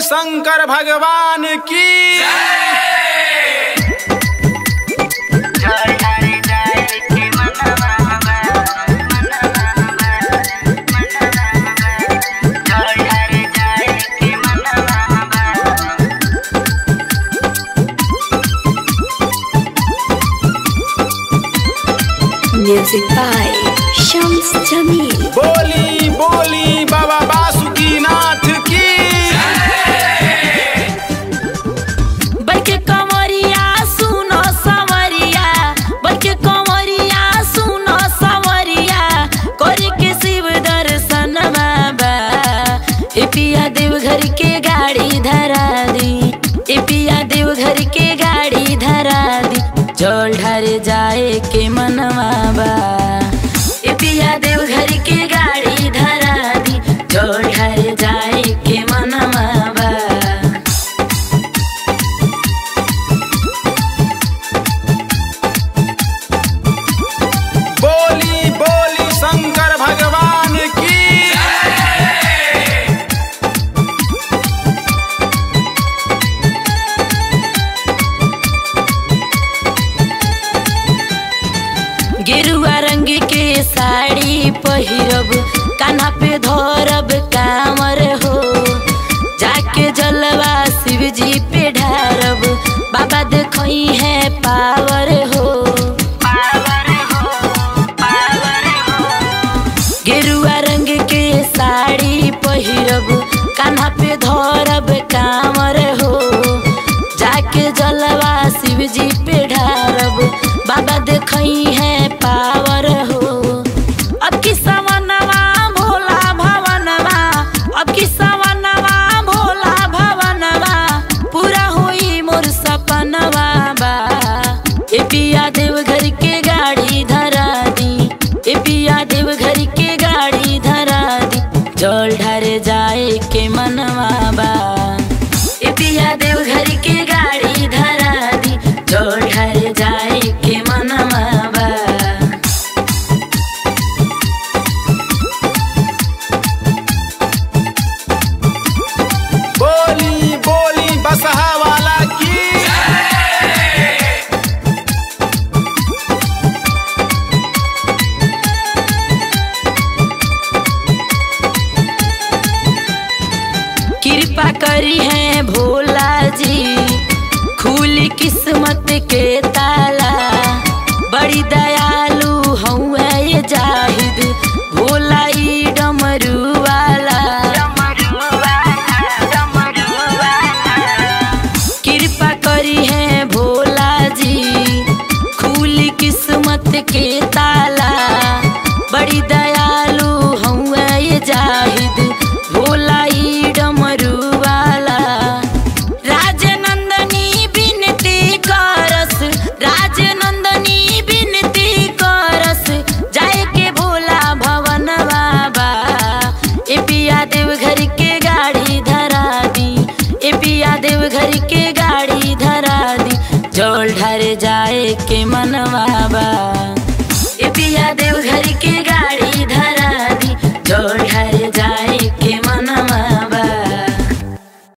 शंकर भगवान की Music by Shams Jamil। बोली बोली बाबा बासुकीनाथ की बल्कि कमरिया सुनो सवरिया, बल्कि कमरिया सुनो सवरिया, करे के शिव दर्शन बाबा। ए पिया देवघर के गाड़ी धरा दी, ए पिया देवघर के गाड़ी धरा दी, जल ढार जाए के मनवा बा। ए पिया देवघर के गाड़ी धरा दी, जल ढार जाए के मनवा बा। बोली बोली शंकर भगवान की गेरुआ रंग के साड़ी पहिरब, कान्हा पे धरब कामर हो, जाके जलवा शिव जी पे ढारब, बाबा देखई है पावर हो। गेरुआ रंग के साड़ी पहिरब, कान्हा पे धरब कामर हो, जाके जलवा शिव जी पे ढारब, बाबा देखई है पावर हो। अब की सवनवा भोला भवनवा, अब की सवनवा भोला भवनवा, पूरा होई मोर सपनवा बा। ए पिया देवघर के गाड़ी धरा दी, ए पिया देवघर के गाड़ी धरा दी, जल ढार जाए के मनवा बा। ए पिया देवघर के गाड़ी धरा दी, जल ढार जाए के मनवा बा। बोली बोली बसहा वाला की कृपा करी है भोला जी, खुली किस्मत के ताला, बड़ी दयालु हूँ ये जाहिद, भोला ई डमरू वाला। कृपा करी है भोला जी, खुली किस्मत के ताला, बड़ी दयालु हूँ ये जाहिद, भोला ई डमरू वाला। राजनंदनी बिनती करस, राजनंदनी बिनती करस, जाए के भोला भवन बाबा। ए पिया देवघर के गाड़ी धरा दी, ए पिया देवघर के गाड़ी धरा दी, जल ढार जाए के मनवा बा। ए पिया देवघर के गाड़ी